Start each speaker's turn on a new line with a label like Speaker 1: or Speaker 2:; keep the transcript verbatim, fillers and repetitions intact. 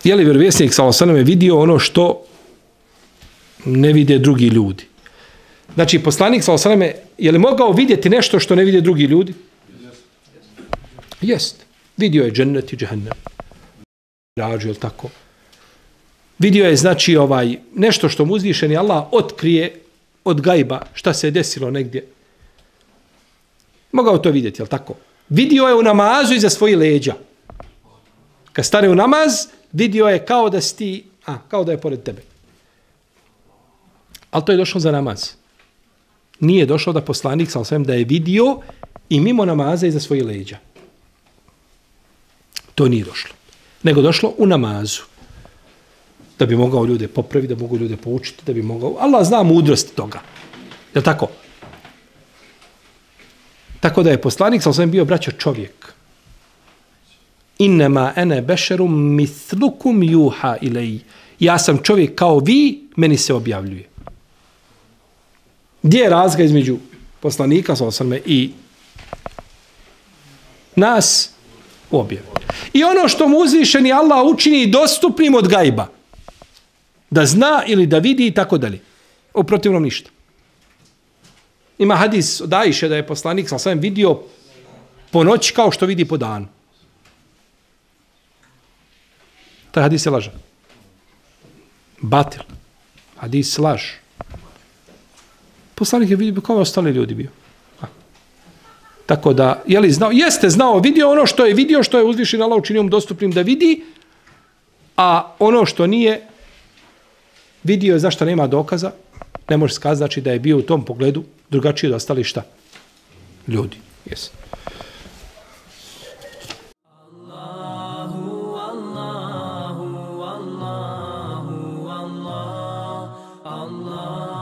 Speaker 1: je li vjerovjesnik sallallahu alejhi ve sellem vidio ono što ne vide drugi ljudi. Znači, poslanik sallallahu alejhi ve sellem je li mogao vidjeti nešto što ne vide drugi ljudi? Jest. Vidio je džennet i džehennem. Rađu, je tako? Vidio je, znači, ovaj, nešto što mu uzvišeni Allah otkrije od gajba, šta se je desilo negdje. Mogao to vidjeti, je tako? Vidio je u namazu iza svojih leđa. Kad stane u namaz, vidio je kao da si ti, a, kao da je pored tebe. Ali to je došlo za namaz. Nije došlo da poslanik, sallallahu alejhi ve sellem, da je vidio i mimo namaza iza svojih leđa. To nije došlo. Nego došlo u namazu. Da bi mogao ljude popraviti, da mogu ljude poučiti, da bi mogao... Allah zna mudrost toga. Je li tako? Tako da je poslanik, sallallahu alejhi ve sellem, bio braća čovjek. Innema ene bešerum mislukum juha ilej. Ja sam čovjek kao vi, meni se objavljuje. Gdje je razlika između poslanika, sallallahu alejhi ve sellem, i nas? U objavi. I ono što mu uzvišeni Allah učini dostupnim od gajba. Da zna ili da vidi i tako dalje. U protivnom ništa. Ima hadis od Ajše da je poslanik sallallahu alejhi ve sellem vidio po noći kao što vidi po danu. Taj hadis je lažan. Batil. Hadis laž. Poslanik je vidio kao ostali ljudi bio. A. Tako da, je li znao? Jeste znao, vidio ono što je vidio, što je uzvišen Allah učinio mu dostupnim da vidi, a ono što nije vidio, zašto nema dokaza, ne može skazati, znači da je bio u tom pogledu drugačiji od ostali šta? Ljudi. Jesi.
Speaker 2: Allah